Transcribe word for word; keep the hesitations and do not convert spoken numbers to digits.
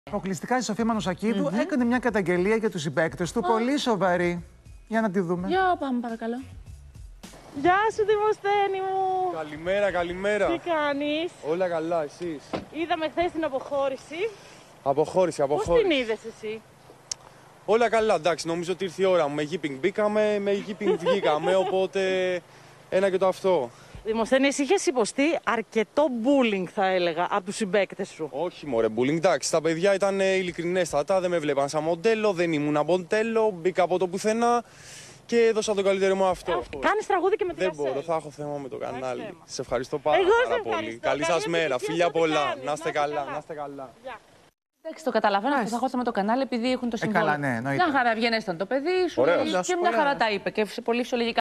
Αποκλειστικά η Σοφία Μανουσακίδου Mm-hmm. έκανε μια καταγγελία για τους συμπαίκτες του, oh. πολύ σοβαρή. Για να τη δούμε. Για πάμε παρακαλώ. Γεια σου Δημοσθένη μου! Καλημέρα, καλημέρα. Τι κάνεις? Όλα καλά, εσείς? Είδαμε χθες την αποχώρηση. Αποχώρηση, αποχώρηση. Πώς την είδες εσύ? Όλα καλά, εντάξει, νομίζω ότι ήρθε η ώρα μου. Με γίπινγκ μπήκαμε, με γίπινγκ βγήκαμε, οπότε ένα και το αυτό. Δημοσθένη, εσύ είχες υποστεί αρκετό bullying, θα έλεγα, από τους συμπαίκτες σου. Όχι μωρέ, bullying, εντάξει, τα παιδιά ήταν ειλικρινέστατα, δεν με βλέπαν σαν μοντέλο, δεν ήμουν μοντέλο, μπήκα από το πουθενά και έδωσα τον καλύτερο μου αυτό. Αυτό. Κάνεις τραγούδι και με τη Δεν Ρασέλ. μπορώ, θα έχω θέμα με το κανάλι. Σε ευχαριστώ πάρα, Εγώ πάρα σε πολύ. Καλή σας μέρα, φιλιά πολλά. Να είστε καλά, να είστε καλά. Εντάξει, το καταλαβαίνω αυτό. Θα χώσαμε το κανάλι επειδή έχουν το συμβόλαιο. καλά, ναι, εννοείται. Μια χαρά βγαίνεσταν το παιδί σου Ωραίος. και μια χαρά τα είπε και πολύ φυσιολογικά.